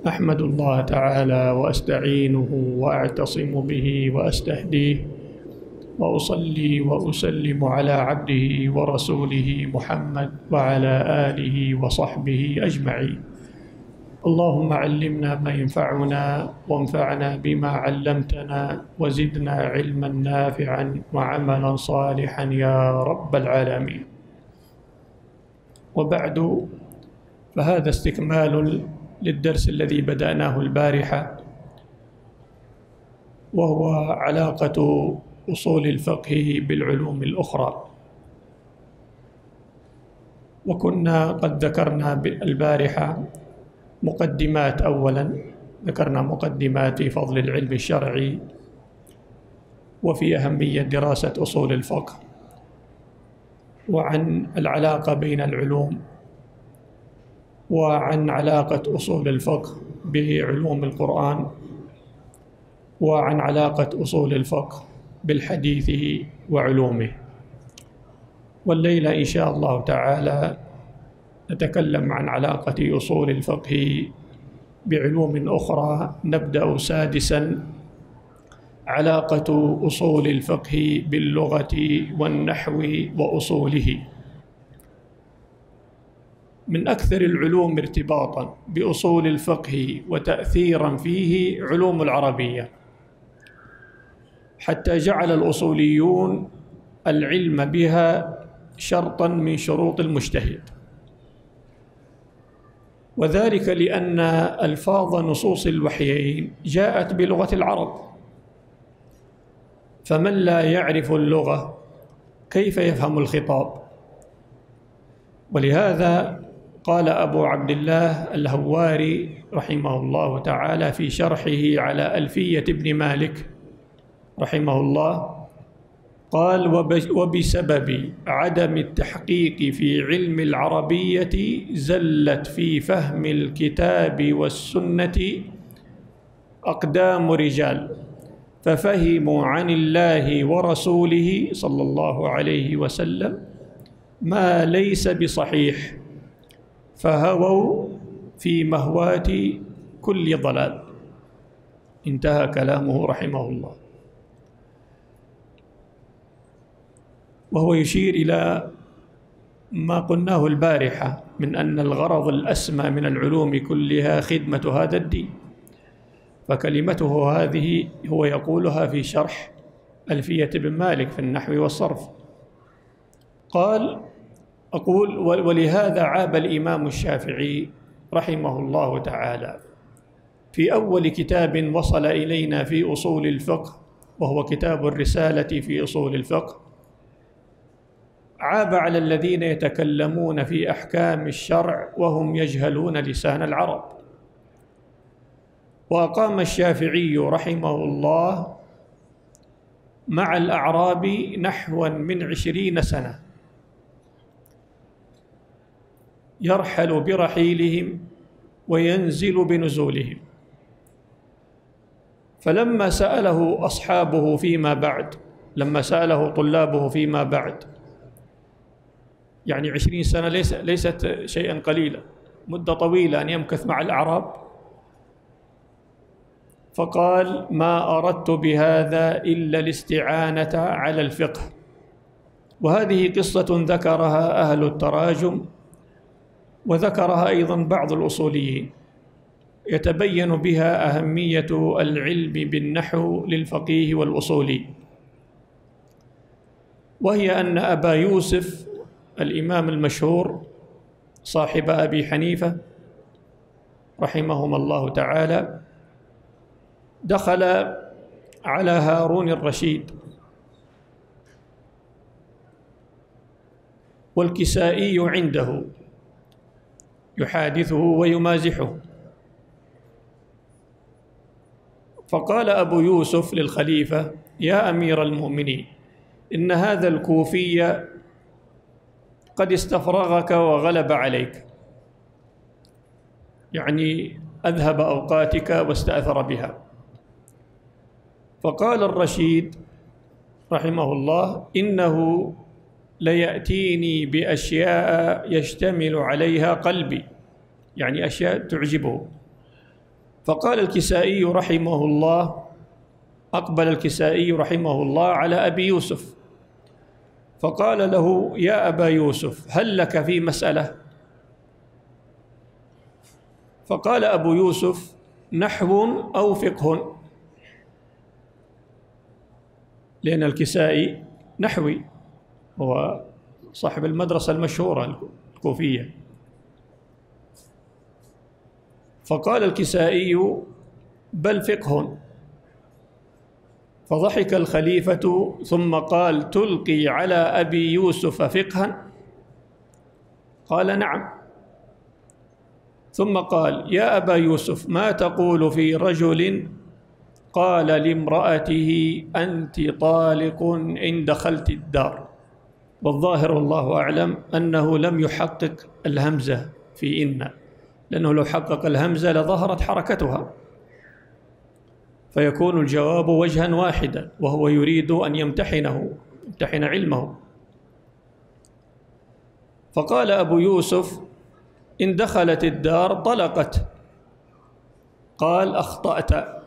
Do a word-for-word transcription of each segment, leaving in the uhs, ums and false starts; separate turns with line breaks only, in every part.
أحمد الله تعالى وأستعينه وأعتصم به وأستهديه وأصلي وأسلم على عبده ورسوله محمد وعلى آله وصحبه أجمعين. اللهم علمنا ما ينفعنا وانفعنا بما علمتنا وزدنا علما نافعا وعملا صالحا يا رب العالمين. وبعد، فهذا استكمال للدرس الذي بدأناه البارحة، وهو علاقة أصول الفقه بالعلوم الأخرى. وكنا قد ذكرنا البارحة مقدمات. أولا ذكرنا مقدمات في فضل العلم الشرعي وفي أهمية دراسة أصول الفقه، وعن العلاقة بين العلوم، وعن علاقة أصول الفقه بعلوم القرآن، وعن علاقة أصول الفقه بالحديث وعلومه. والليلة إن شاء الله تعالى نتكلم عن علاقة أصول الفقه بعلوم أخرى. نبدأ سادسا علاقة أصول الفقه باللغة والنحو وأصوله. من أكثر العلوم ارتباطا بأصول الفقه وتأثيرا فيه علوم العربية، حتى جعل الأصوليون العلم بها شرطا من شروط المجتهد، وذلك لأن ألفاظ نصوص الوحيين جاءت بلغة العرب، فمن لا يعرف اللغة كيف يفهم الخطاب؟ ولهذا قال أبو عبد الله الهواري رحمه الله تعالى في شرحه على ألفية ابن مالك رحمه الله، قال: وبسبب عدم التحقيق في علم العربية زلت في فهم الكتاب والسنة أقدام رجال، ففهموا عن الله ورسوله صلى الله عليه وسلم ما ليس بصحيح، فهووا في مهوات كل ضلال. انتهى كلامه رحمه الله. وهو يشير إلى ما قلناه البارحة من أن الغرض الأسمى من العلوم كلها خدمة هذا الدين، فكلمته هذه هو يقولها في شرح ألفية ابن مالك في النحو والصرف. قال: أقول: ولهذا عاب الإمام الشافعي رحمه الله تعالى في أول كتاب وصل إلينا في أصول الفقه، وهو كتاب الرسالة في أصول الفقه، عاب على الذين يتكلمون في أحكام الشرع وهم يجهلون لسان العرب. وأقام الشافعي رحمه الله مع الأعراب نحو من عشرين سنة، يرحل برحيلهم وينزل بنزولهم. فلما سأله أصحابه فيما بعد، لما سأله طلابه فيما بعد، يعني عشرين سنة ليس ليست شيئا قليلا، مدة طويلة أن يمكث مع الأعراب، فقال: ما أردت بهذا إلا الاستعانة على الفقه. وهذه قصة ذكرها أهل التراجم، وذكرها أيضا بعض الأصوليين، يتبين بها أهمية العلم بالنحو للفقيه والأصولي، وهي أن أبا يوسف الإمام المشهور صاحب أبي حنيفة رحمهما الله تعالى دخل على هارون الرشيد والكسائي عنده يحادثه ويمازحه، فقال أبو يوسف للخليفة: يا أمير المؤمنين، إن هذا الكوفي قد استفرغك وغلب عليك، يعني أذهب أوقاتك واستأثر بها. فقال الرشيد رحمه الله: إنه ليأتيني بأشياء يشتمل عليها قلبي، يعني أشياء تعجبه، فقال الكسائي رحمه الله أقبل الكسائي رحمه الله على أبي يوسف فقال له: يا أبا يوسف، هل لك في مسألة؟ فقال أبو يوسف: نحو أو فقه، لأن الكسائي نحوي، هو صاحب المدرسة المشهورة الكوفية. فقال الكسائي: بل فقه. فضحك الخليفة ثم قال: تلقي على أبي يوسف فقها؟ قال: نعم. ثم قال: يا أبا يوسف، ما تقول في رجل قال لامرأته: أنت طالق إن دخلت الدار؟ والظاهر والله أعلم أنه لم يحقق الهمزة في إن، لأنه لو حقق الهمزة لظهرت حركتها، فيكون الجواب وجها واحدا، وهو يريد أن يمتحنه يمتحن علمه. فقال أبو يوسف: إن دخلت الدار طلقت. قال: أخطأت.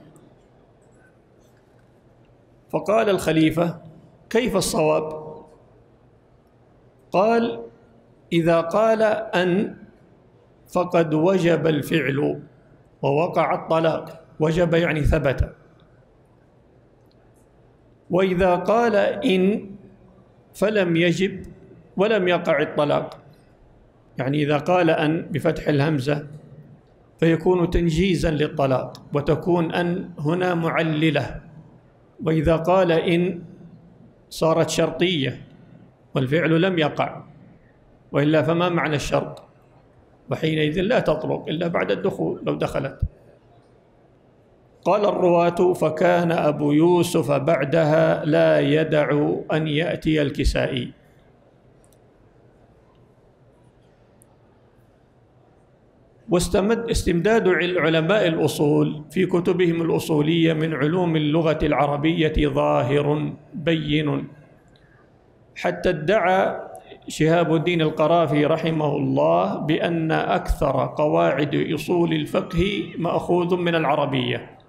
فقال الخليفة: كيف الصواب؟ قال: إذا قال أن فقد وجب الفعل ووقع الطلاق، وجب يعني ثبت. وإذا قال إن فلم يجب ولم يقع الطلاق، يعني إذا قال أن بفتح الهمزة فيكون تنجيزا للطلاق، وتكون أن هنا معللة. وإذا قال إن صارت شرطية والفعل لم يقع، وإلا فما معنى الشرط؟ وحينئذ لا تطلق إلا بعد الدخول لو دخلت. قال الرواة: فكان أبو يوسف بعدها لا يدع أن يأتي الكسائي. واستمد استمداد علماء الأصول في كتبهم الأصولية من علوم اللغة العربية ظاهر بين، حتى ادعى شهاب الدين القرافي رحمه الله بأن أكثر قواعد أصول الفقه مأخوذ من العربية.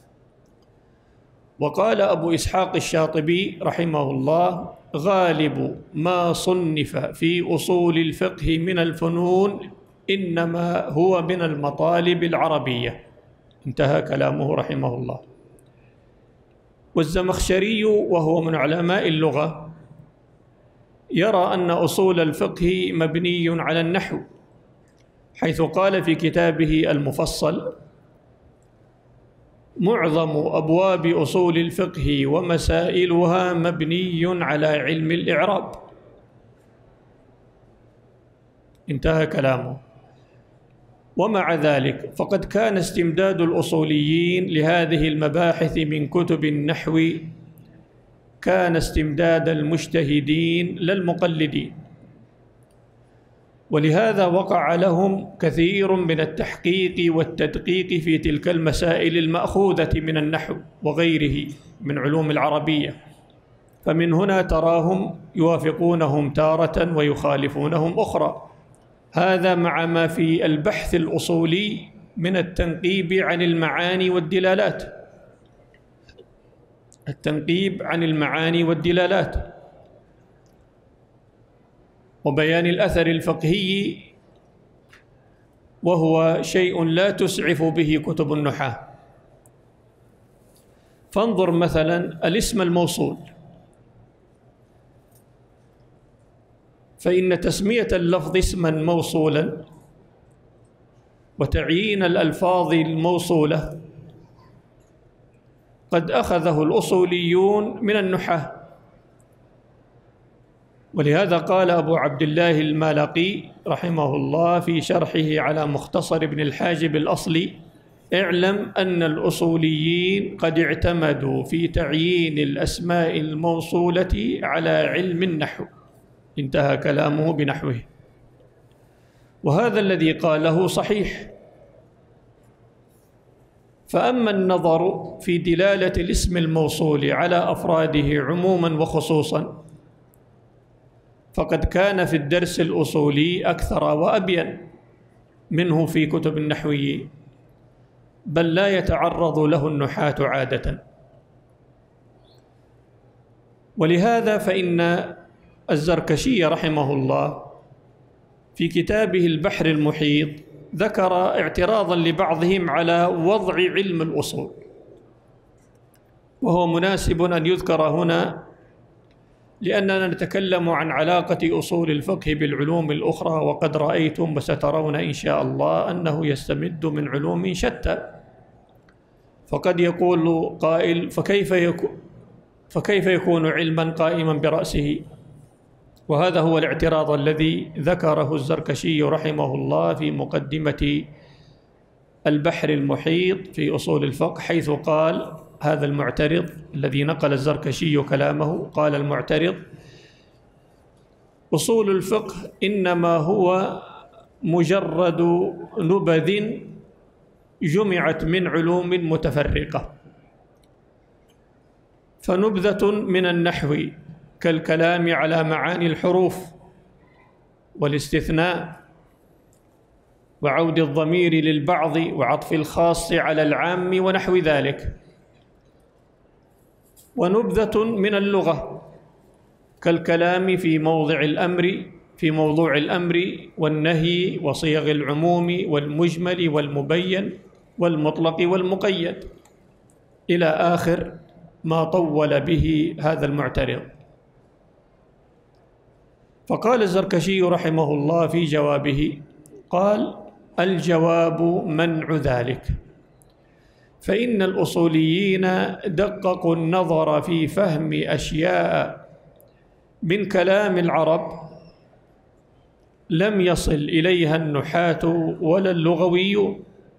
وقال أبو إسحاق الشاطبي رحمه الله: غالب ما صنف في أصول الفقه من الفنون إنما هو من المطالب العربية. انتهى كلامه رحمه الله. والزمخشري وهو من علماء اللغة يرى أن أصول الفقه مبني على النحو، حيث قال في كتابه المفصل: معظم أبواب أصول الفقه ومسائلها مبني على علم الإعراب. انتهى كلامه. ومع ذلك فقد كان استمداد الأصوليين لهذه المباحث من كتب النحو كان استمداد المجتهدين لا المقلدين، ولهذا وقع لهم كثير من التحقيق والتدقيق في تلك المسائل المأخوذة من النحو وغيره من علوم العربية. فمن هنا تراهم يوافقونهم تارة ويخالفونهم أخرى. هذا مع ما في البحث الأصولي من التنقيب عن المعاني والدلالات التنقيب عن المعاني والدلالات وبيان الأثر الفقهي، وهو شيء لا تسعف به كتب النحاة. فانظر مثلا الاسم الموصول، فإن تسمية اللفظ اسما موصولا وتعيين الألفاظ الموصولة قد أخذه الأصوليون من النحاة. ولهذا قال أبو عبد الله المالقي رحمه الله في شرحه على مختصر ابن الحاجب الأصلي: اعلم أن الأصوليين قد اعتمدوا في تعيين الأسماء الموصولة على علم النحو. انتهى كلامه بنحوه. وهذا الذي قاله صحيح. فأما النظر في دلالة الاسم الموصول على أفراده عموما وخصوصا فقد كان في الدرس الأصولي أكثر وأبين منه في كتب النحويين. بل لا يتعرض له النحاة عادة. ولهذا فإن الزركشي رحمه الله في كتابه البحر المحيط ذكر اعتراضا لبعضهم على وضع علم الأصول، وهو مناسب أن يذكر هنا لأننا نتكلم عن علاقة أصول الفقه بالعلوم الأخرى، وقد رأيتم وسترون إن شاء الله أنه يستمد من علوم شتى. فقد يقول قائل فكيف يكون فكيف يكون علما قائما برأسه؟ وهذا هو الاعتراض الذي ذكره الزركشي رحمه الله في مقدمة البحر المحيط في أصول الفقه، حيث قال هذا المعترض الذي نقل الزركشي كلامه، قال المعترض: أصول الفقه إنما هو مجرد نبذ جمعت من علوم متفرقة، فنبذة من النحو كالكلام على معاني الحروف والاستثناء وعود الضمير للبعض وعطف الخاص على العام ونحو ذلك، ونبذة من اللغة كالكلام في موضع الأمر في موضوع الأمر والنهي وصيغ العموم والمجمل والمبين والمطلق والمقيد إلى آخر ما طول به هذا المعترض. فقال الزركشي رحمه الله في جوابه، قال: الجواب منع ذلك، فإن الأصوليين دققوا النظر في فهم أشياء من كلام العرب لم يصل إليها النحاة ولا اللغويون،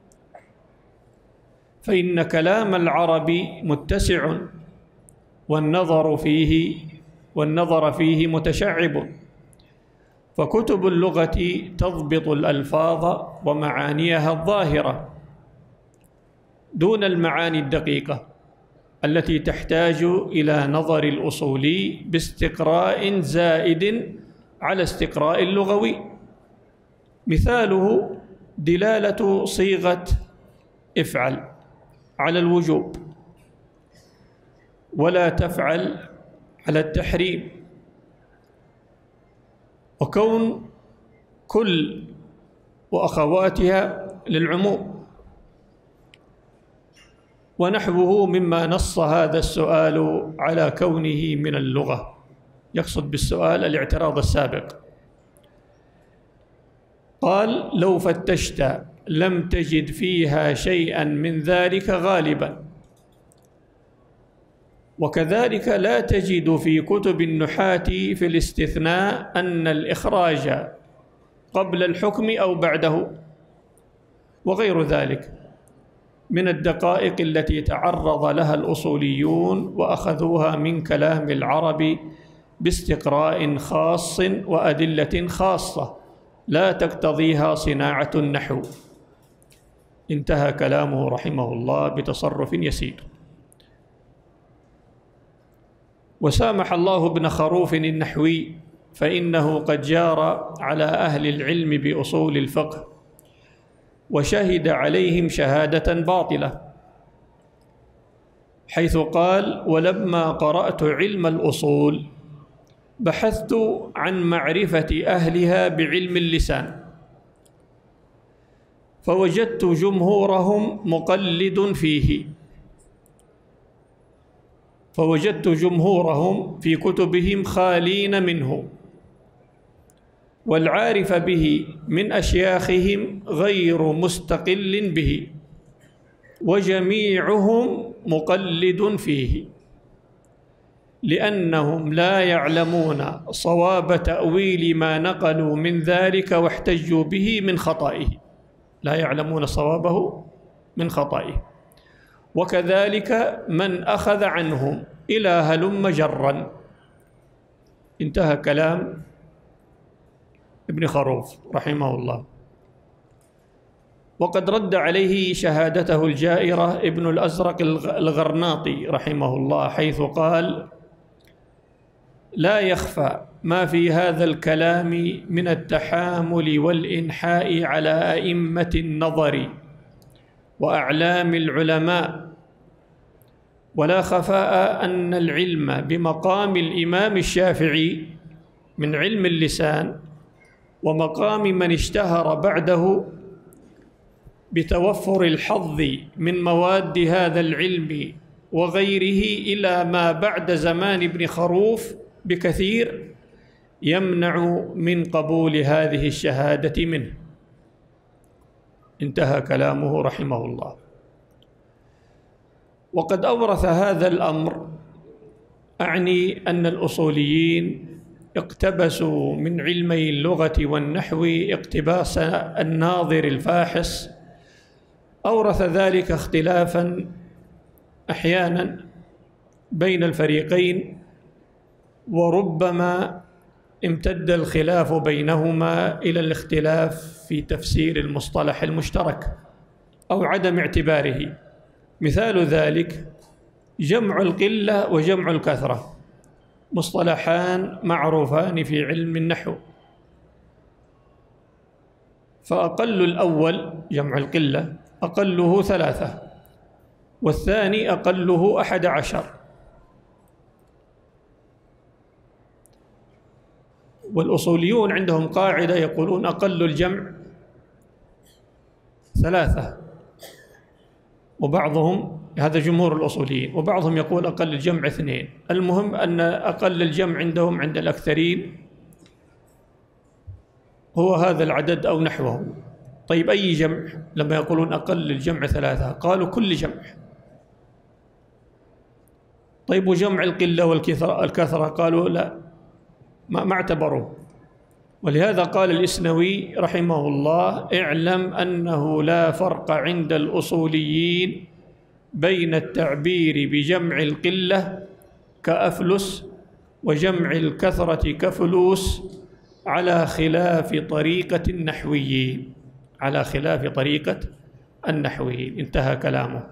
فإن كلام العرب متسع والنظر فيه والنظر فيه متشعب، فكتب اللغة تضبط الألفاظ ومعانيها الظاهرة دون المعاني الدقيقة التي تحتاج إلى نظر الأصولي باستقراء زائد على استقراء اللغوي. مثاله دلالة صيغة افعل على الوجوب ولا تفعل على التحريم، وكون كل وأخواتها للعموم، ونحوه مما نص هذا السؤال على كونه من اللغة. يقصد بالسؤال الاعتراض السابق. قال: لو فتشت لم تجد فيها شيئا من ذلك غالبا، وكذلك لا تجد في كتب النحاة في الاستثناء أن الإخراج قبل الحكم أو بعده، وغير ذلك من الدقائق التي تعرض لها الأصوليون وأخذوها من كلام العرب باستقراء خاص وأدلة خاصة لا تقتضيها صناعة النحو. انتهى كلامه رحمه الله بتصرف يسير. وسامح الله ابن خروف النحوي، فإنه قد جار على أهل العلم بأصول الفقه وشهد عليهم شهادة باطلة، حيث قال: ولما قرأت علم الأصول بحثت عن معرفة أهلها بعلم اللسان، فوجدت جمهورهم مقلد فيه فوجدت جمهورهم في كتبهم خالين منه، والعارف به من أشياخهم غير مستقل به، وجميعهم مقلد فيه، لأنهم لا يعلمون صواب تأويل ما نقلوا من ذلك واحتجوا به من خطئه، لا يعلمون صوابه من خطئه، وكذلك من أخذ عنهم إلى هلم جرا. انتهى كلام ابن خروف رحمه الله. وقد رد عليه شهادته الجائرة ابن الأزرق الغرناطي رحمه الله، حيث قال: لا يخفى ما في هذا الكلام من التحامل والإنحاء على أئمة النظر وأعلام العلماء، ولا خفاء أن العلم بمقام الإمام الشافعي من علم اللسان ومقام من اشتهر بعده بتوفر الحظ من مواد هذا العلم وغيره إلى ما بعد زمان ابن خروف بكثير يمنع من قبول هذه الشهادة منه. انتهى كلامه رحمه الله. وقد أورث هذا الأمر، أعني أن الأصوليين اقتبسوا من علمي اللغة والنحو اقتباس الناظر الفاحص، أورث ذلك اختلافاً أحياناً بين الفريقين، وربما امتد الخلاف بينهما إلى الاختلاف في تفسير المصطلح المشترك أو عدم اعتباره. مثال ذلك جمع القلة وجمع الكثرة، مصطلحان معروفان في علم النحو، فأقل الأول جمع القلة أقله ثلاثة، والثاني أقله أحد عشر. والأصوليون عندهم قاعدة يقولون أقل الجمع ثلاثة، وبعضهم، هذا جمهور الأصوليين، وبعضهم يقول أقل الجمع اثنين. المهم أن أقل الجمع عندهم عند الأكثرين هو هذا العدد أو نحوه. طيب أي جمع؟ لما يقولون أقل الجمع ثلاثة قالوا كل جمع. طيب وجمع القلة والكثرة؟ قالوا لا، ما, ما اعتبروه. ولهذا قال الإسنوي رحمه الله: اعلم أنه لا فرق عند الأصوليين بين التعبير بجمع القلة كأفلس وجمع الكثرة كفلوس على خلاف طريقة النحويين، على خلاف طريقة النحويين. انتهى كلامه.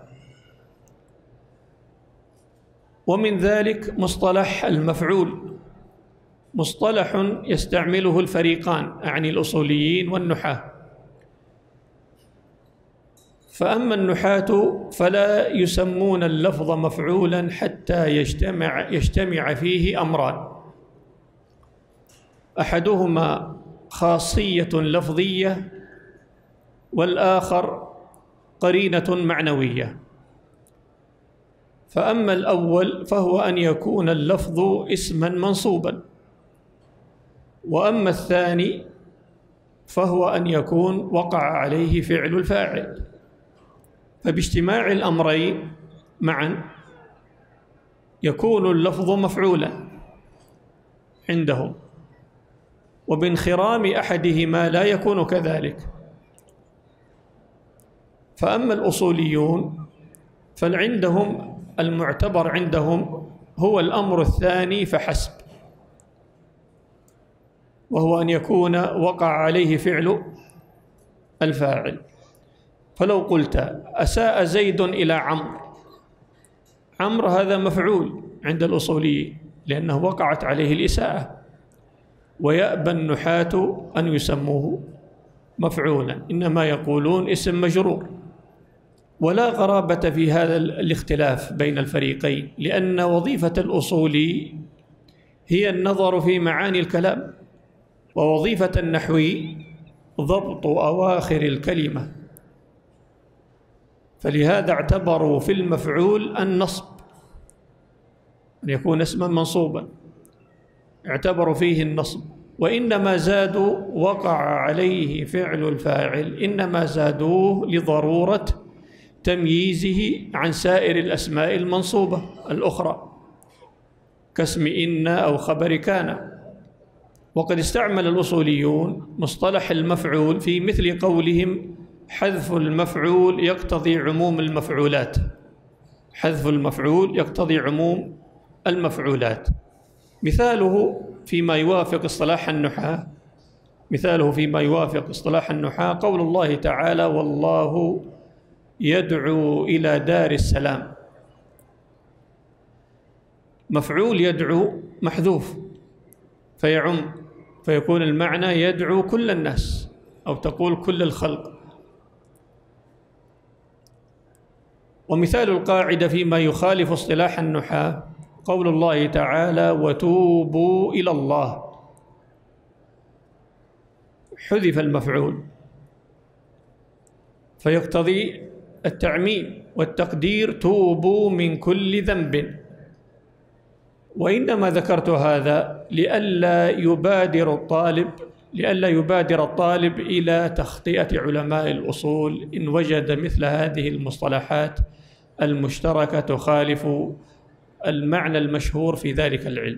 ومن ذلك مصطلح المفعول، مصطلح يستعمله الفريقان، أعني الأصوليين والنحاة. فأما النحاة فلا يسمون اللفظ مفعولا حتى يجتمع, يجتمع فيه أمران: أحدهما خاصية لفظية، والآخر قرينة معنوية. فأما الأول فهو أن يكون اللفظ اسما منصوبا، وأما الثاني فهو أن يكون وقع عليه فعل الفاعل. فباجتماع الأمرين معا يكون اللفظ مفعولا عندهم، وبانخرام أحدهما لا يكون كذلك. فأما الأصوليون فعندهم المعتبر عندهم هو الأمر الثاني فحسب، وهو أن يكون وقع عليه فعل الفاعل. فلو قلت أساء زيد إلى عمرو، عمرو هذا مفعول عند الأصوليين لأنه وقعت عليه الإساءة، ويأبى النحاة أن يسموه مفعولا، إنما يقولون اسم مجرور. ولا غرابة في هذا الاختلاف بين الفريقين، لأن وظيفة الأصولي هي النظر في معاني الكلام، ووظيفة النحوي ضبط أواخر الكلمة. فلهذا اعتبروا في المفعول النصب، أن يكون اسما منصوبا، اعتبروا فيه النصب. وإنما زادوا وقع عليه فعل الفاعل، إنما زادوه لضرورة تمييزه عن سائر الأسماء المنصوبة الأخرى كاسم إن أو خبر كان. وقد استعمل الأصوليون مصطلح المفعول في مثل قولهم: حذف المفعول يقتضي عموم المفعولات. حذف المفعول يقتضي عموم المفعولات. مثاله فيما يوافق اصطلاح النحاة مثاله فيما يوافق اصطلاح النحاة قول الله تعالى: والله يدعو إلى دار السلام. مفعول يدعو محذوف فيعم، فيكون المعنى يدعو كل الناس، أو تقول كل الخلق. ومثال القاعدة فيما يخالف اصطلاح النحاة قول الله تعالى: وتوبوا إلى الله، حذف المفعول فيقتضي التعميم والتقدير: توبوا من كل ذنب. وإنما ذكرت هذا لئلا يبادر الطالب لئلا يبادر الطالب إلى تخطئة علماء الأصول إن وجد مثل هذه المصطلحات المشتركة تخالف المعنى المشهور في ذلك العلم.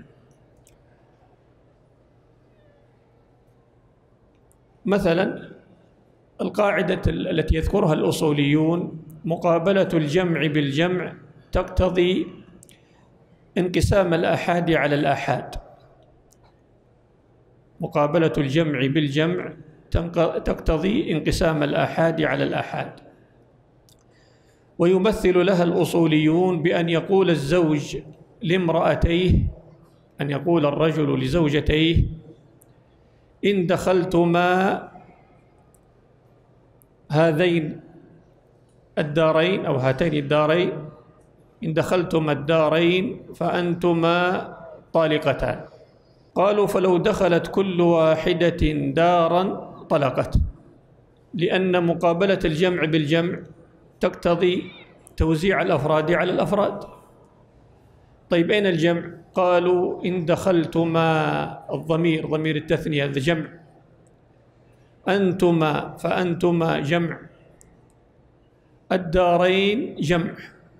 مثلا القاعدة التي يذكرها الأصوليون: مقابلة الجمع بالجمع تقتضي انقسام الآحاد على الآحاد. مقابلة الجمع بالجمع تقتضي انقسام الآحاد على الآحاد. ويمثل لها الأصوليون بأن يقول الزوج لامرأتيه أن يقول الرجل لزوجتيه: إن دخلتما هذين الدارين أو هاتين الدارين إن دخلتما الدارين فأنتما طالقتان. قالوا: فلو دخلت كل واحدة دارا طلقت، لأن مقابلة الجمع بالجمع تقتضي توزيع الأفراد على الأفراد. طيب أين الجمع؟ قالوا: إن دخلتما، الضمير ضمير التثنية هذا جمع، أنتما فأنتما جمع، الدارين جمع.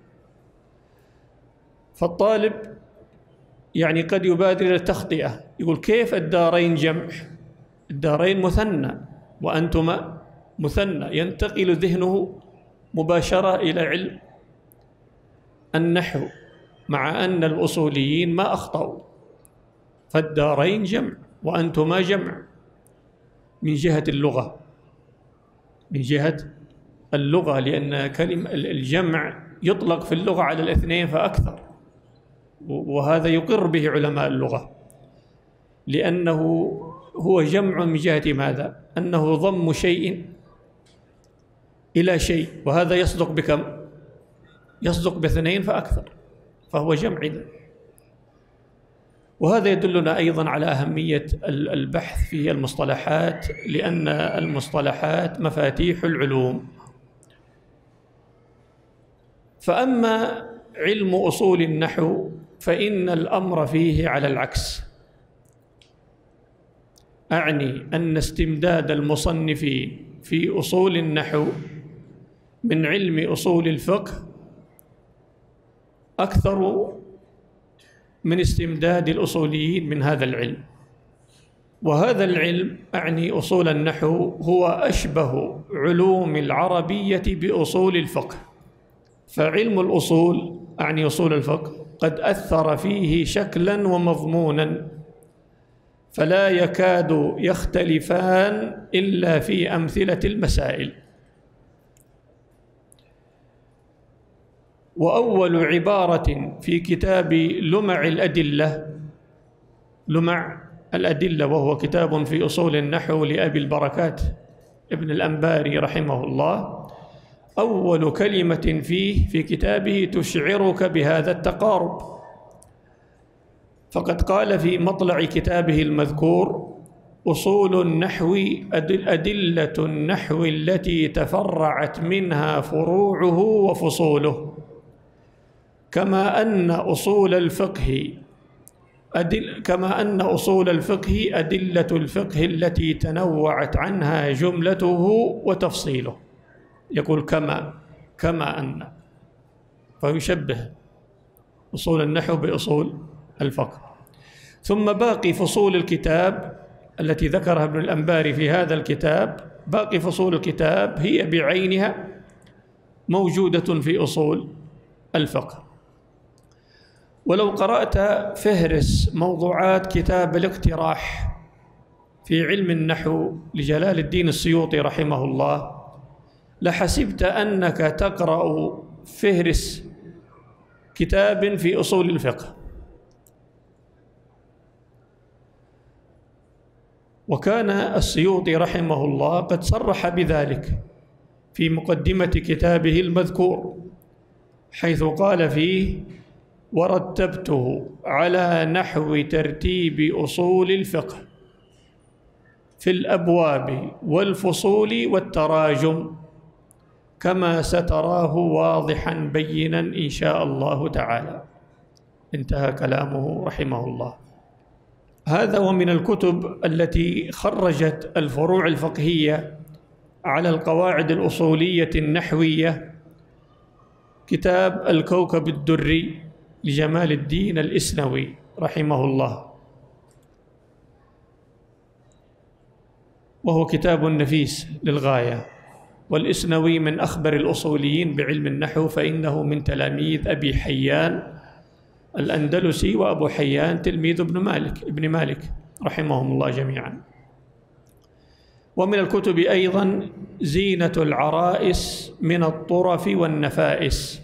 فالطالب يعني قد يبادر إلى التخطئة، يقول: كيف الدارين جمع؟ الدارين مثنى وأنتما مثنى. ينتقل ذهنه مباشرة إلى علم النحو، مع أن الأصوليين ما أخطأوا، فالدارين جمع وأنتما جمع من جهة اللغة من جهة اللغة لأن كلمة الجمع يطلق في اللغة على الاثنين فأكثر، وهذا يقر به علماء اللغة، لأنه هو جمع من جهة ماذا؟ أنه ضم شيء إلى شيء، وهذا يصدق بكم؟ يصدق باثنين فأكثر، فهو جمع. وهذا يدلنا أيضا على أهمية البحث في المصطلحات، لأن المصطلحات مفاتيح العلوم. فأما علم أصول النحو فإن الأمر فيه على العكس، أعني أن استمداد المصنفين في أصول النحو من علم أصول الفقه أكثر من استمداد الأصوليين من هذا العلم. وهذا العلم أعني أصول النحو هو أشبه علوم العربية بأصول الفقه، فعلم الأصول أعني أصول الفقه قد أثر فيه شكلا ومضمونا، فلا يكاد يختلفان إلا في أمثلة المسائل. وأول عبارة في كتاب لمع الأدلة لمع الأدلة وهو كتاب في أصول النحو لأبي البركات ابن الأنباري رحمه الله، أول كلمة فيه في كتابه تشعرك بهذا التقارب، فقد قال في مطلع كتابه المذكور: أصول النحو أدلة النحو التي تفرعت منها فروعه وفصوله، كما أن أصول الفقه أدل كما أن أصول الفقه أدلة الفقه التي تنوعت عنها جملته وتفصيله. يقول كما كما أن، فيشبه أصول النحو بأصول الفقه. ثم باقي فصول الكتاب التي ذكرها ابن الأنباري في هذا الكتاب، باقي فصول الكتاب هي بعينها موجودة في أصول الفقه. ولو قرأت فهرس موضوعات كتاب الاقتراح في علم النحو لجلال الدين السيوطي رحمه الله لحسبت أنك تقرأ فهرس كتاب في أصول الفقه. وكان السيوطي رحمه الله قد صرح بذلك في مقدمة كتابه المذكور، حيث قال فيه: ورتبته على نحو ترتيب أصول الفقه في الأبواب والفصول والتراجم، كما ستراه واضحا بينا إن شاء الله تعالى. انتهى كلامه رحمه الله. هذا ومن الكتب التي خرجت الفروع الفقهية على القواعد الأصولية النحوية كتاب الكوكب الدري لجمال الدين الإسنوي رحمه الله، وهو كتاب نفيس للغاية. والإسنوي من أخبر الأصوليين بعلم النحو، فإنه من تلاميذ أبي حيان الأندلسي، وأبو حيان تلميذ ابن مالك ابن مالك رحمهم الله جميعا. ومن الكتب أيضا زينة العرائس من الطرف والنفائس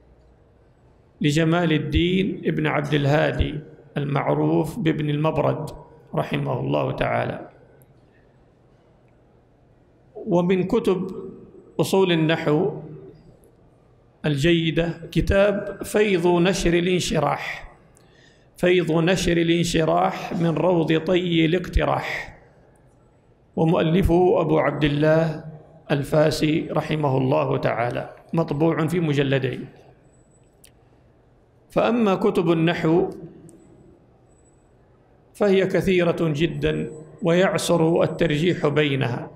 لجمال الدين ابن عبد الهادي المعروف بابن المبرد رحمه الله تعالى. ومن كتب أصول النحو الجيدة كتاب فيض نشر الانشراح فيض نشر الانشراح من روض طي الاقتراح، ومؤلفه أبو عبد الله الفاسي رحمه الله تعالى، مطبوع في مجلدين. فأما كتب النحو فهي كثيرة جدا، ويعسر الترجيح بينها،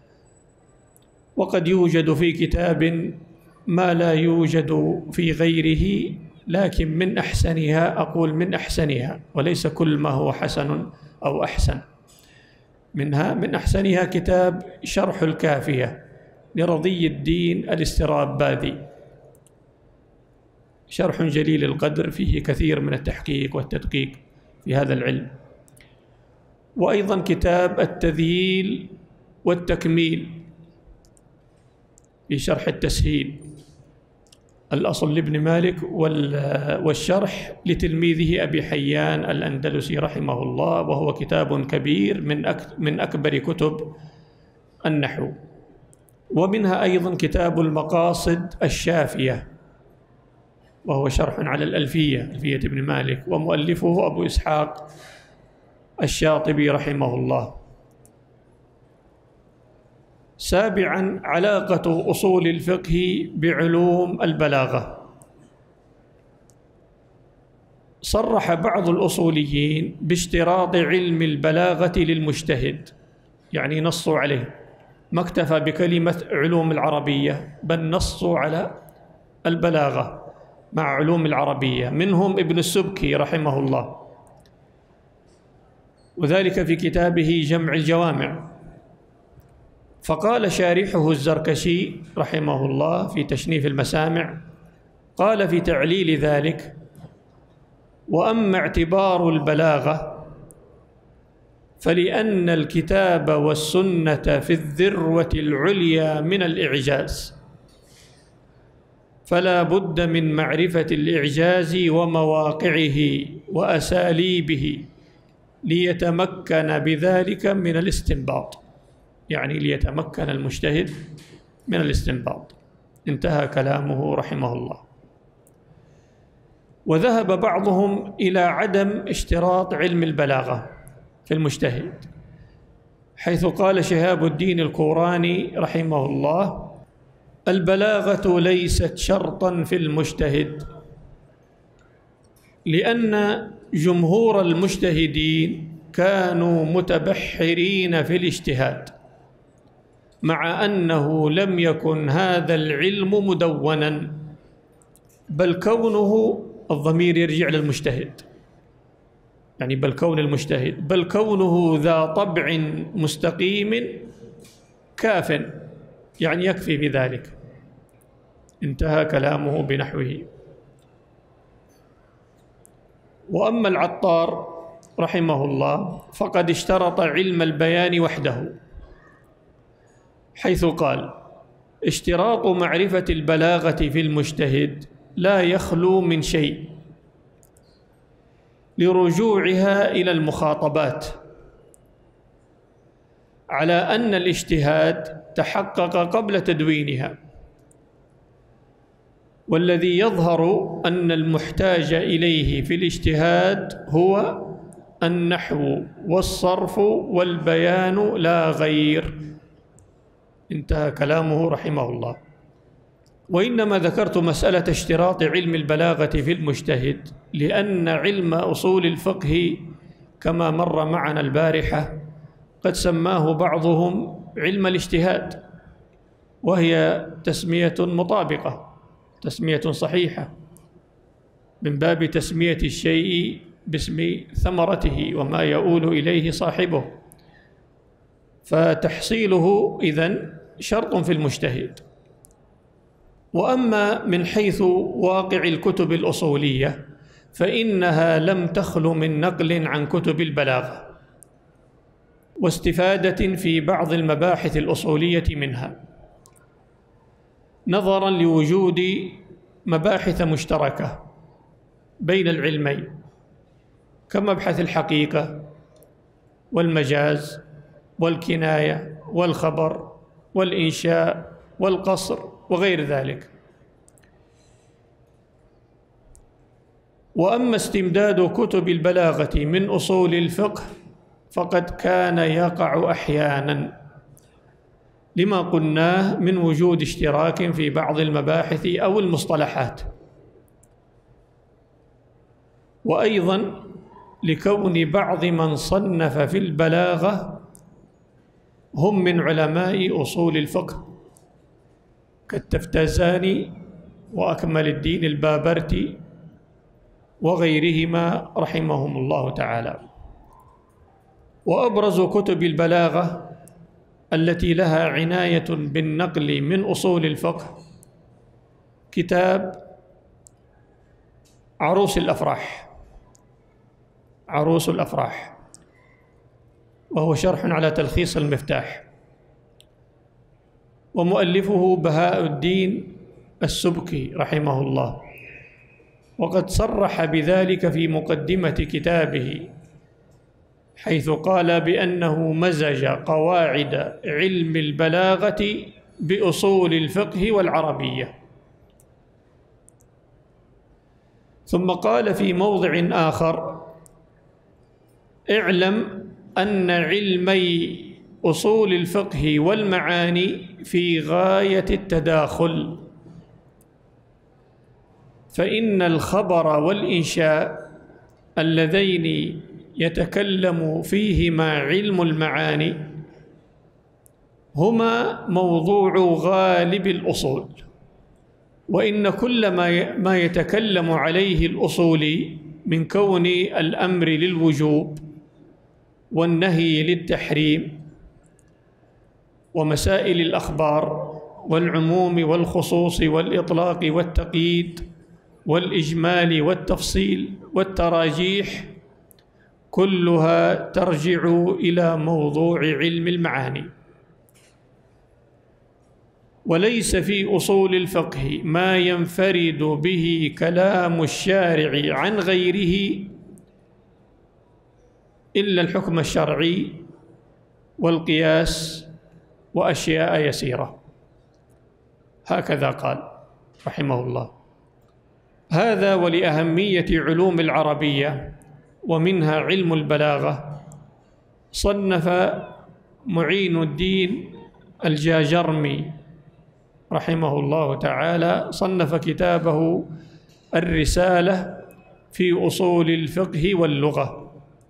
وقد يوجد في كتاب ما لا يوجد في غيره، لكن من أحسنها، أقول من أحسنها وليس كل ما هو حسن أو أحسن، منها من أحسنها كتاب شرح الكافية لرضي الدين الاسترابادي، شرح جليل القدر، فيه كثير من التحقيق والتدقيق في هذا العلم. وأيضا كتاب التذييل والتكميل في شرح التسهيل، الأصل لابن مالك والشرح لتلميذه أبي حيان الأندلسي رحمه الله، وهو كتاب كبير من من أكبر كتب النحو. ومنها أيضا كتاب المقاصد الشافية، وهو شرح على الألفية ألفية ابن مالك، ومؤلفه أبو إسحاق الشاطبي رحمه الله. سابعا علاقة أصول الفقه بعلوم البلاغة. صرح بعض الأصوليين باشتراط علم البلاغة للمجتهد، يعني نصوا عليه، ما اكتفى بكلمة علوم العربية بل نصوا على البلاغة مع علوم العربية. منهم ابن السبكي رحمه الله، وذلك في كتابه جمع الجوامع. فقال شارحه الزركشي رحمه الله في تشنيف المسامع، قال في تعليل ذلك: وأما اعتبار البلاغة فلأن الكتاب والسنة في الذروة العليا من الإعجاز، فلا بد من معرفة الإعجاز ومواقعه وأساليبه ليتمكن بذلك من الاستنباط، يعني ليتمكن المجتهد من الاستنباط. انتهى كلامه رحمه الله. وذهب بعضهم إلى عدم اشتراط علم البلاغة في المجتهد، حيث قال شهاب الدين الكوراني رحمه الله: البلاغة ليست شرطا في المجتهد، لأن جمهور المجتهدين كانوا متبحرين في الاجتهاد، مع أنه لم يكن هذا العلم مدونا، بل كونه، الضمير يرجع للمجتهد، يعني بل كون المجتهد بل كونه ذا طبع مستقيم كاف، يعني يكفي بذلك. انتهى كلامه بنحوه. وأما العطار رحمه الله فقد اشترط علم البيان وحده، حيث قال: اشتراط معرفة البلاغة في المجتهد لا يخلو من شيء، لرجوعها إلى المخاطبات، على أن الاجتهاد تحقق قبل تدوينها، والذي يظهر أن المحتاج إليه في الاجتهاد هو النحو والصرف والبيان لا غير. انتهى كلامه رحمه الله. وإنما ذكرت مسألة اشتراط علم البلاغة في المجتهد لأن علم أصول الفقه كما مر معنا البارحة قد سماه بعضهم علم الاجتهاد، وهي تسمية مطابقة، تسمية صحيحة من باب تسمية الشيء باسم ثمرته وما يؤول إليه صاحبه، فتحصيله إذن شرط في المجتهد. وأما من حيث واقع الكتب الأصولية فإنها لم تخل من نقل عن كتب البلاغة واستفادة في بعض المباحث الأصولية منها، نظراً لوجود مباحث مشتركة بين العلمين كمبحث الحقيقة والمجاز والكناية والخبر والإنشاء والقصر وغير ذلك. وأما استمداد كتب البلاغة من أصول الفقه فقد كان يقع أحياناً لما قلناه من وجود اشتراك في بعض المباحث أو المصطلحات، وأيضاً لكون بعض من صنف في البلاغة هم من علماء أصول الفقه كالتفتازاني وأكمل الدين البابرتي وغيرهما رحمهم الله تعالى. وأبرز كتب البلاغة التي لها عناية بالنقل من أصول الفقه كتاب عروس الأفراح، عروس الأفراح، وهو شرح على تلخيص المفتاح، ومؤلفه بهاء الدين السبكي رحمه الله، وقد صرح بذلك في مقدمة كتابه حيث قال بأنه مزج قواعد علم البلاغة بأصول الفقه والعربية. ثم قال في موضع آخر: اعلم أن علمي أصول الفقه والمعاني في غاية التداخل، فإن الخبر والإنشاء اللذين يتكلم فيهما علم المعاني هما موضوع غالب الأصول، وإن كل ما يتكلم عليه الأصولي من كون الأمر للوجوب والنهي للتحريم ومسائل الأخبار والعموم والخصوص والإطلاق والتقييد والإجمال والتفصيل والتراجيح كلها ترجع إلى موضوع علم المعاني. وليس في أصول الفقه ما ينفرد به كلام الشارع عن غيره إلا الحكم الشرعي والقياس وأشياء يسيرة. هكذا قال رحمه الله. هذا ولأهمية علوم العربية ومنها علم البلاغة صنف معين الدين الجاجرمي رحمه الله تعالى صنف كتابه الرسالة في أصول الفقه واللغة،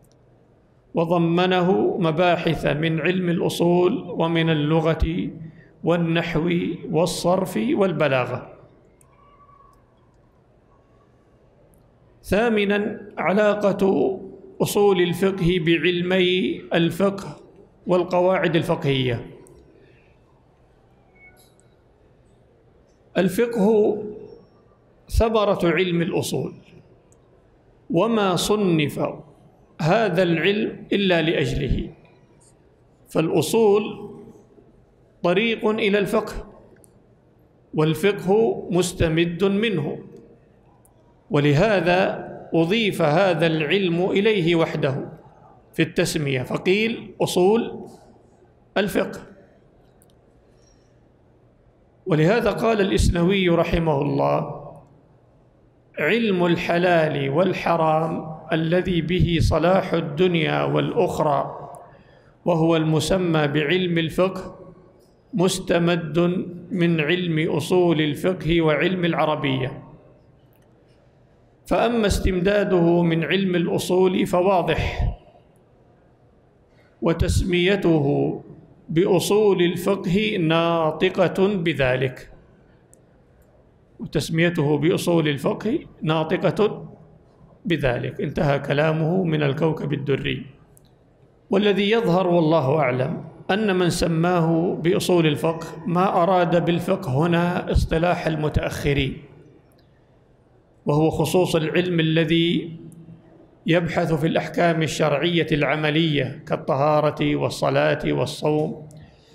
وضمنه مباحث من علم الأصول ومن اللغة والنحو والصرف والبلاغة. ثامناً علاقة أصول الفقه بعلمي الفقه والقواعد الفقهية. الفقه ثمرة علم الأصول، وما صنف هذا العلم إلا لأجله، فالأصول طريق إلى الفقه والفقه مستمد منه، ولهذا أضيف هذا العلم إليه وحده في التسمية فقيل أصول الفقه. ولهذا قال الإسنوي رحمه الله: علم الحلال والحرام الذي به صلاح الدنيا والأخرى، وهو المسمى بعلم الفقه، مستمد من علم أصول الفقه وعلم العربية. فأما استمداده من علم الأصول فواضح، وتسميته بأصول الفقه ناطقة بذلك، وتسميته بأصول الفقه ناطقة بذلك. انتهى كلامه من الكوكب الدري. والذي يظهر والله أعلم أن من سماه بأصول الفقه ما أراد بالفقه هنا اصطلاح المتأخرين، وهو خصوص العلم الذي يبحث في الأحكام الشرعية العملية كالطهارة والصلاة والصوم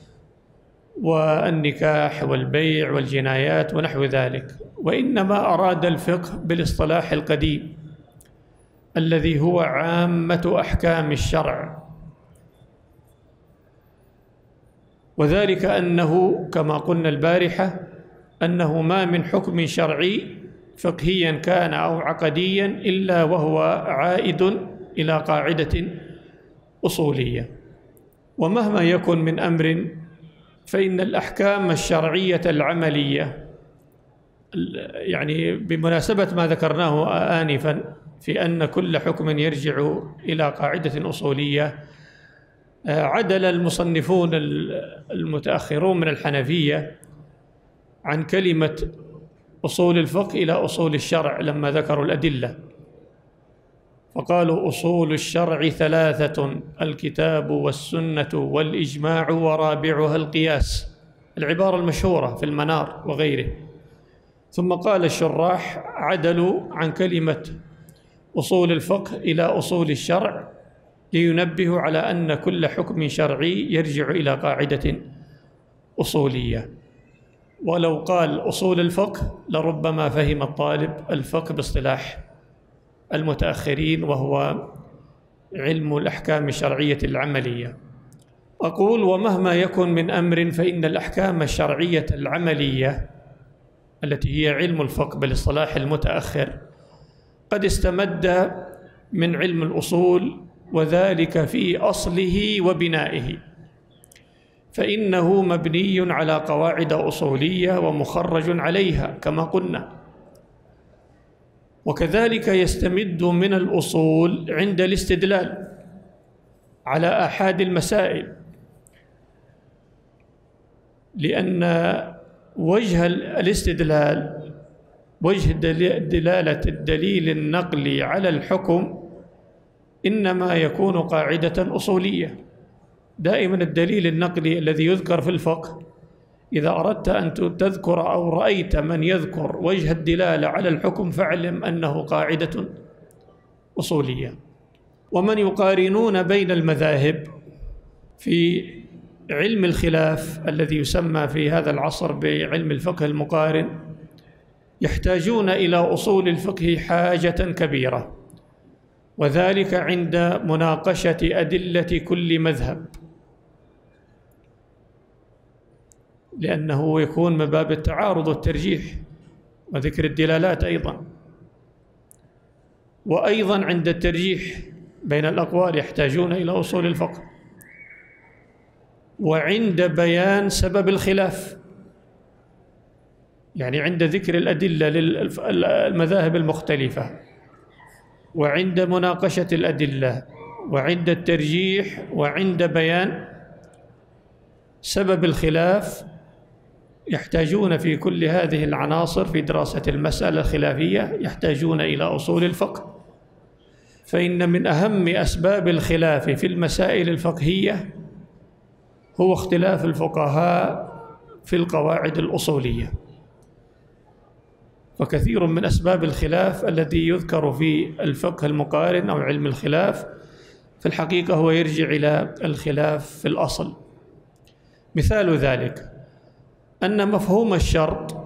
والنكاح والبيع والجنايات ونحو ذلك، وإنما أراد الفقه بالاصطلاح القديم الذي هو عامة أحكام الشرع، وذلك أنه كما قلنا البارحة أنه ما من حكم شرعي فقهيا كان أو عقديا إلا وهو عائد إلى قاعدة أصولية. ومهما يكن من أمر فإن الأحكام الشرعية العملية، يعني بمناسبة ما ذكرناه آنفا في أن كل حكم يرجع إلى قاعدة أصولية، عدل المصنفون المتأخرون من الحنفية عن كلمة أصول الفقه إلى أصول الشرع لما ذكروا الأدلة، فقالوا أصول الشرع ثلاثة: الكتاب والسنة والإجماع ورابعها القياس، العبارة المشهورة في المنار وغيره. ثم قال الشراح عدلوا عن كلمة أصول الفقه إلى أصول الشرع لينبهوا على أن كل حكم شرعي يرجع إلى قاعدة أصولية. ولو قال أصول الفقه لربما فهم الطالب الفقه باصطلاح المتأخرين، وهو علم الأحكام الشرعية العملية. أقول ومهما يكن من أمر فإن الأحكام الشرعية العملية التي هي علم الفقه بالاصطلاح المتأخر قد استمد من علم الأصول، وذلك في أصله وبنائه، فإنه مبني على قواعد أصولية ومخرج عليها كما قلنا. وكذلك يستمد من الأصول عند الاستدلال على آحاد المسائل، لأن وجه الاستدلال، وجه دلالة الدليل النقلي على الحكم، إنما يكون قاعدة أصولية. دائما الدليل النقلي الذي يذكر في الفقه إذا أردت أن تذكر أو رأيت من يذكر وجه الدلالة على الحكم فاعلم أنه قاعدة أصولية. ومن يقارنون بين المذاهب في علم الخلاف الذي يسمى في هذا العصر بعلم الفقه المقارن يحتاجون إلى أصول الفقه حاجة كبيرة، وذلك عند مناقشة أدلة كل مذهب، لأنه يكون من باب التعارض والترجيح وذكر الدلالات أيضا. وأيضا عند الترجيح بين الأقوال يحتاجون إلى أصول الفقه، وعند بيان سبب الخلاف، يعني عند ذكر الأدلة للمذاهب المختلفة، وعند مناقشة الأدلة، وعند الترجيح، وعند بيان سبب الخلاف، يحتاجون في كل هذه العناصر في دراسة المسألة الخلافية يحتاجون إلى أصول الفقه. فإن من أهم أسباب الخلاف في المسائل الفقهية هو اختلاف الفقهاء في القواعد الأصولية. وكثير من أسباب الخلاف الذي يذكر في الفقه المقارن أو علم الخلاف في الحقيقة هو يرجع إلى الخلاف في الأصل. مثال ذلك أن مفهوم الشرط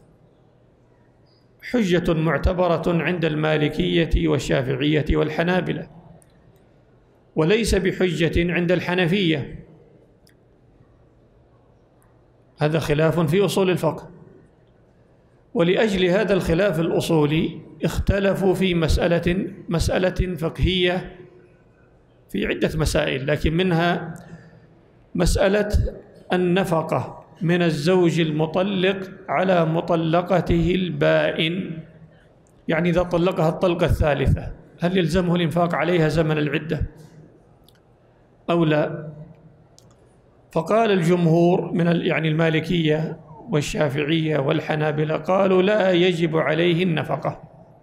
حجة معتبرة عند المالكية والشافعية والحنابلة، وليس بحجة عند الحنفية. هذا خلاف في أصول الفقه. ولأجل هذا الخلاف الأصولي اختلفوا في مسألة مسألة فقهية في عدة مسائل، لكن منها مسألة النفقة من الزوج المطلق على مطلقته البائن، يعني إذا طلقها الطلقة الثالثة هل يلزمه الإنفاق عليها زمن العدة أو لا؟ فقال الجمهور من يعني المالكية والشافعية والحنابلة قالوا لا يجب عليه النفقة،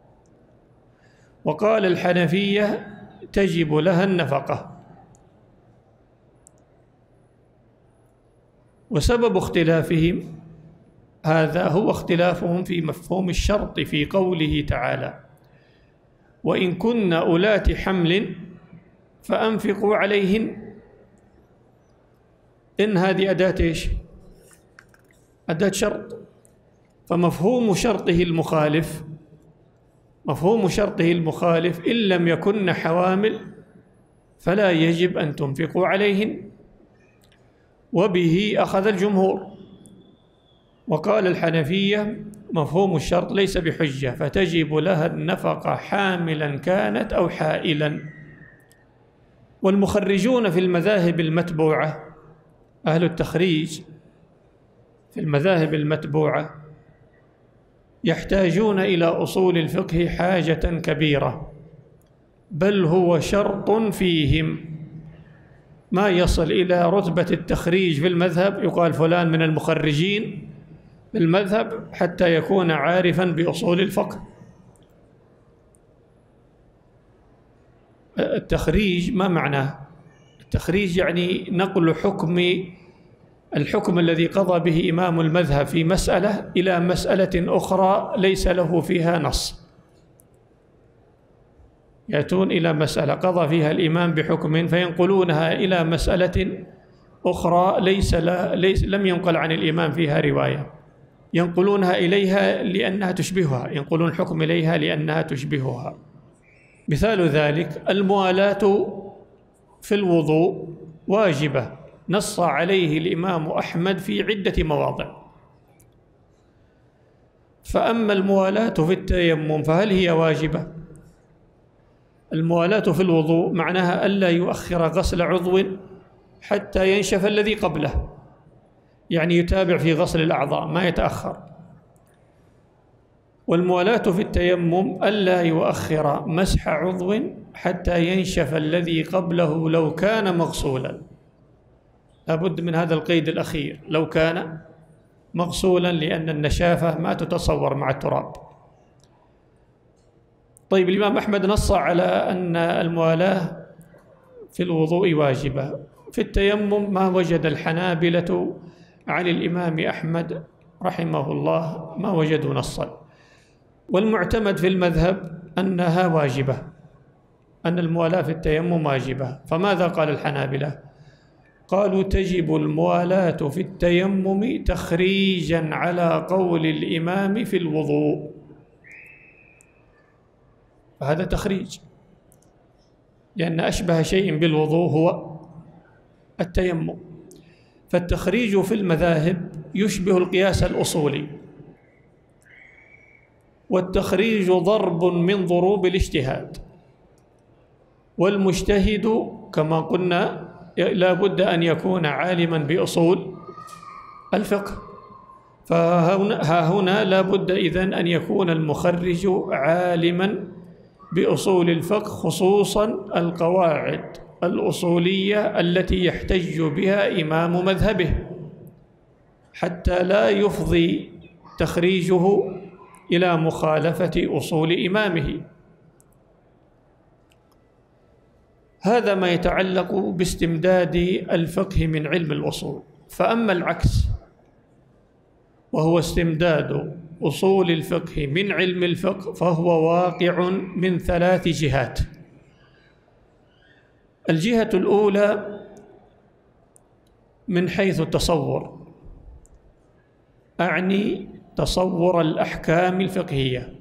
وقال الحنفية تجب لها النفقة. وسبب اختلافهم هذا هو اختلافهم في مفهوم الشرط في قوله تعالى وإن كن أولات حمل فأنفقوا عليهن. إن هذه أداة إيش؟ أداة شرط، فمفهوم شرطه المخالف مفهوم شرطه المخالف إن لم يكن حوامل فلا يجب أن تنفقوا عليهن، وبه أخذ الجمهور. وقال الحنفية مفهوم الشرط ليس بحجة فتجب لها النفقة حاملا كانت أو حائلا. والمخرجون في المذاهب المتبوعة أهل التخريج في المذاهب المتبوعة يحتاجون إلى أصول الفقه حاجة كبيرة، بل هو شرط فيهم، ما يصل إلى رتبة التخريج في المذهب يقال فلان من المخرجين في المذهب حتى يكون عارفا بأصول الفقه. التخريج ما معناه؟ التخريج يعني نقل حكم الحكم الذي قضى به إمام المذهب في مسألة إلى مسألة أخرى ليس له فيها نص. يأتون إلى مسألة قضى فيها الإمام بحكم فينقلونها إلى مسألة أخرى ليس, لا ليس لم ينقل عن الإمام فيها رواية، ينقلونها إليها لأنها تشبهها، ينقلون الحكم إليها لأنها تشبهها. مثال ذلك الموالاة في الوضوء واجبة، نص عليه الإمام أحمد في عدة مواضع. فأما الموالاة في التيمم فهل هي واجبة؟ الموالاة في الوضوء معناها ألا يؤخر غسل عضو حتى ينشف الذي قبله، يعني يتابع في غسل الأعضاء ما يتأخر. والموالاة في التيمم ألا يؤخر مسح عضو حتى ينشف الذي قبله لو كان مغسولا، لابد من هذا القيد الأخير لو كان مغسولا، لأن النشافة ما تتصور مع التراب. طيب الإمام أحمد نص على أن الموالاة في الوضوء واجبة، في التيمم ما وجد الحنابلة عن الإمام أحمد رحمه الله ما وجدوا نصا. والمعتمد في المذهب أنها واجبة، أن الموالاة في التيمم واجبة. فماذا قال الحنابلة؟ قالوا تجب الموالاة في التيمم تخريجا على قول الإمام في الوضوء، فهذا تخريج، لأن أشبه شيء بالوضوء هو التيمم. فالتخريج في المذاهب يشبه القياس الأصولي، والتخريج ضرب من ضروب الاجتهاد، والمجتهد كما قلنا لا بد أن يكون عالما بأصول الفقه، فها هنا لا بد إذن أن يكون المخرج عالما بأصول الفقه، خصوصا القواعد الأصولية التي يحتج بها إمام مذهبه، حتى لا يفضي تخريجه إلى مخالفة أصول إمامه. هذا ما يتعلق باستمداد الفقه من علم الأصول. فأما العكس وهو استمداد أصول الفقه من علم الفقه فهو واقع من ثلاث جهات. الجهة الأولى من حيث التصور، أعني تصور الأحكام الفقهية،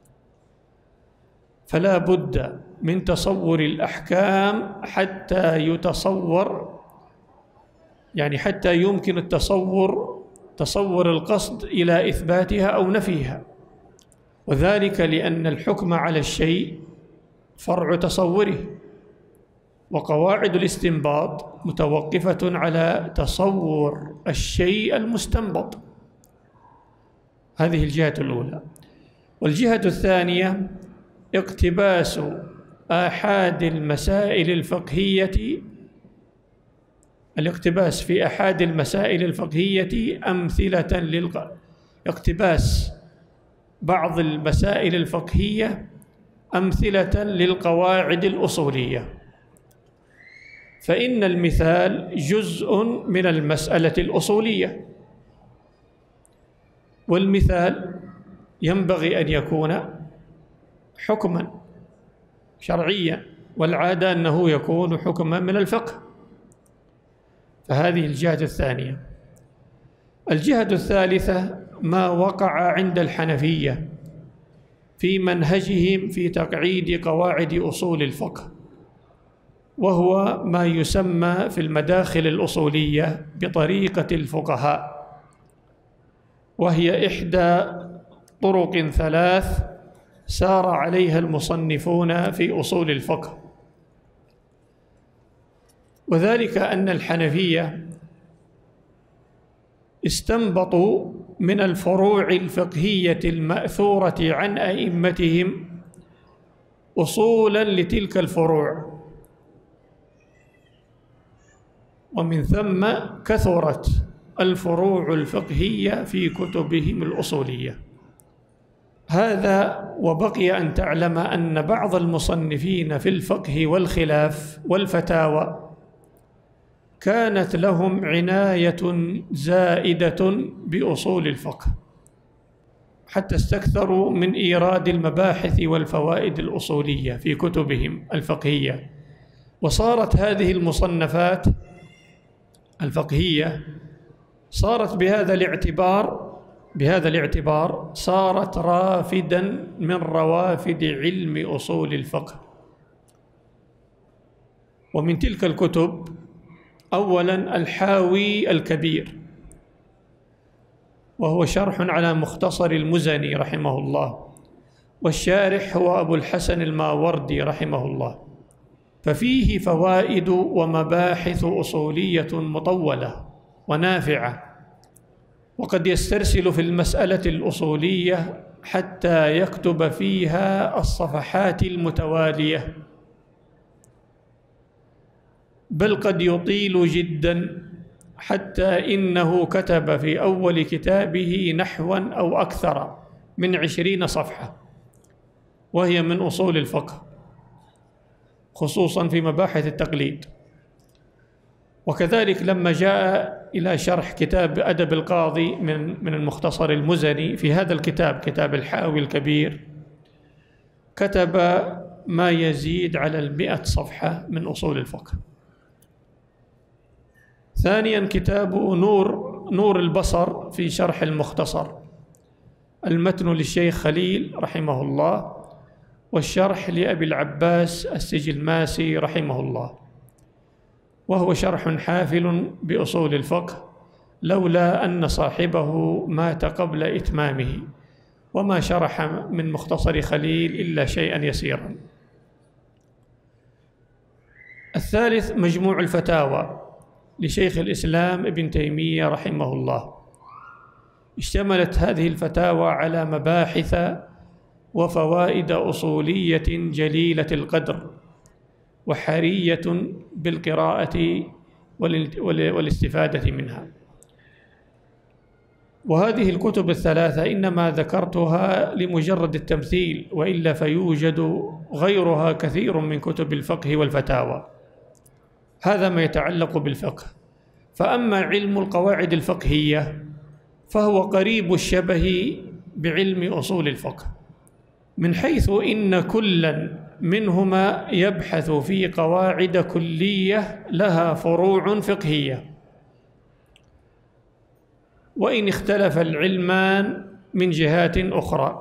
فلا بد من تصور الأحكام حتى يتصور، يعني حتى يمكن التصور تصور القصد إلى إثباتها أو نفيها، وذلك لأن الحكم على الشيء فرع تصوره، وقواعد الاستنباط متوقفة على تصور الشيء المستنبط. هذه الجهة الأولى. والجهة الثانية اقتباس آحاد المسائل الفقهية الاقتباس في أحد المسائل الفقهية أمثلة للق... اقتباس بعض المسائل الفقهية أمثلة للقواعد الأصولية، فإن المثال جزء من المسألة الأصولية، والمثال ينبغي أن يكون حكما شرعيا، والعادة أنه يكون حكما من الفقه. فهذه الجهة الثانية. الجهة الثالثة ما وقع عند الحنفية في منهجهم في تقعيد قواعد أصول الفقه، وهو ما يسمى في المداخل الأصولية بطريقة الفقهاء، وهي إحدى طرق ثلاث سار عليها المصنفون في أصول الفقه. وذلك أن الحنفية استنبطوا من الفروع الفقهية المأثورة عن أئمتهم أصولاً لتلك الفروع، ومن ثم كثرت الفروع الفقهية في كتبهم الأصولية. هذا وبقي أن تعلم أن بعض المصنفين في الفقه والخلاف والفتاوى كانت لهم عناية زائدة بأصول الفقه، حتى استكثروا من إيراد المباحث والفوائد الأصولية في كتبهم الفقهية، وصارت هذه المصنفات الفقهية صارت بهذا الاعتبار بهذا الاعتبار صارت رافدا من روافد علم أصول الفقه. ومن تلك الكتب أولاً الحاوي الكبير، وهو شرح على مختصر المزني رحمه الله، والشارح هو أبو الحسن الماوردي رحمه الله، ففيه فوائد ومباحث أصولية مطولة ونافعة، وقد يسترسل في المسألة الأصولية حتى يكتب فيها الصفحات المتوالية، بل قد يطيل جدا، حتى إنه كتب في أول كتابه نحوا أو أكثر من عشرين صفحة، وهي من أصول الفقه، خصوصا في مباحث التقليد. وكذلك لما جاء إلى شرح كتاب أدب القاضي من من المختصر المزني، في هذا الكتاب كتاب الحاوي الكبير كتب ما يزيد على المئة صفحة من أصول الفقه. ثانياً كتاب نور نور البصر في شرح المختصر، المتن للشيخ خليل رحمه الله، والشرح لأبي العباس السجلماسي رحمه الله، وهو شرح حافل بأصول الفقه، لولا أن صاحبه مات قبل إتمامه، وما شرح من مختصر خليل إلا شيئاً يسيراً. الثالث مجموع الفتاوى لشيخ الإسلام ابن تيمية رحمه الله، اشتملت هذه الفتاوى على مباحث وفوائد أصولية جليلة القدر، وحرية بالقراءة والاستفادة منها. وهذه الكتب الثلاثة إنما ذكرتها لمجرد التمثيل، وإلا فيوجد غيرها كثير من كتب الفقه والفتاوى. هذا ما يتعلق بالفقه. فأما علم القواعد الفقهية فهو قريب الشبه بعلم أصول الفقه، من حيث إن كلا منهما يبحث في قواعد كلية لها فروع فقهية، وإن اختلف العلمان من جهات أخرى.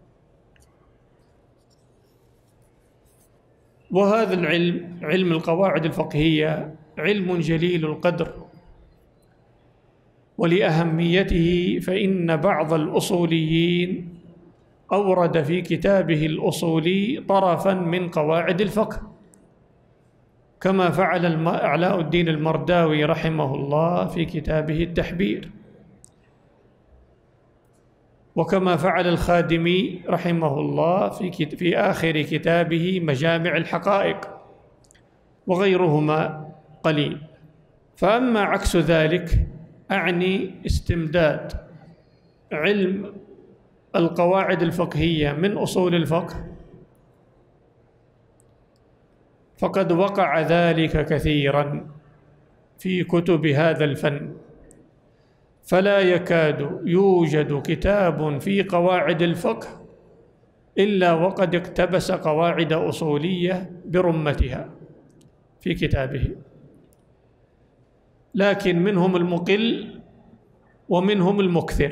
وهذا العلم علم القواعد الفقهية علم جليل القدر، ولأهميته فإن بعض الأصوليين أورد في كتابه الأصولي طرفاً من قواعد الفقه، كما فعل علاء الدين المرداوي رحمه الله في كتابه التحبير، وكما فعل الخادمي رحمه الله في في آخر كتابه مجامع الحقائق، وغيرهما قليل. فأما عكس ذلك، أعني استمداد علم القواعد الفقهية من أصول الفقه، فقد وقع ذلك كثيراً في كتب هذا الفن، فلا يكاد يوجد كتاب في قواعد الفقه إلا وقد اقتبس قواعد أصولية برمتها في كتابه، لكن منهم المقل ومنهم المكثر.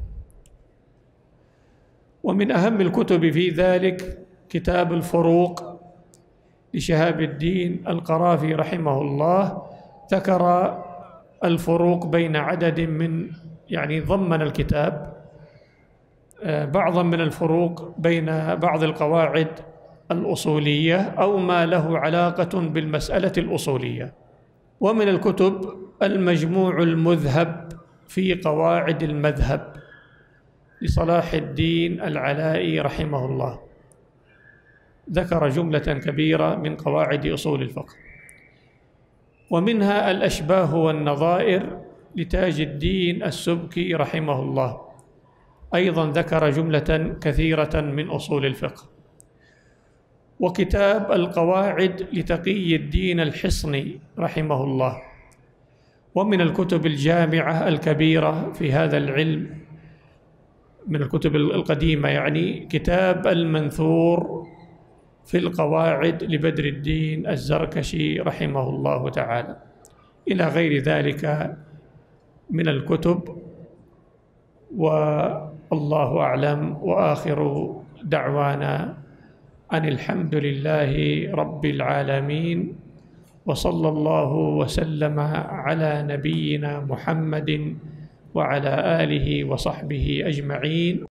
ومن أهم الكتب في ذلك كتاب الفروق لشهاب الدين القرافي رحمه الله، ذكر الفروق بين عدد من، يعني ضمن الكتاب بعضا من الفروق بين بعض القواعد الأصولية أو ما له علاقة بالمسألة الأصولية. ومن الكتب المجموع المذهب في قواعد المذهب لصلاح الدين العلائي رحمه الله، ذكر جملة كبيرة من قواعد أصول الفقه. ومنها الأشباه والنظائر لتاج الدين السبكي رحمه الله، أيضا ذكر جملة كثيرة من أصول الفقه. وكتاب القواعد لتقي الدين الحصني رحمه الله. ومن الكتب الجامعة الكبيرة في هذا العلم من الكتب القديمة، يعني كتاب المنثور في القواعد لبدر الدين الزركشي رحمه الله تعالى، إلى غير ذلك من الكتب. والله أعلم، وآخر دعوانا أن الحمد لله رب العالمين، وصلى الله وسلم على نبينا محمد وعلى آله وصحبه أجمعين.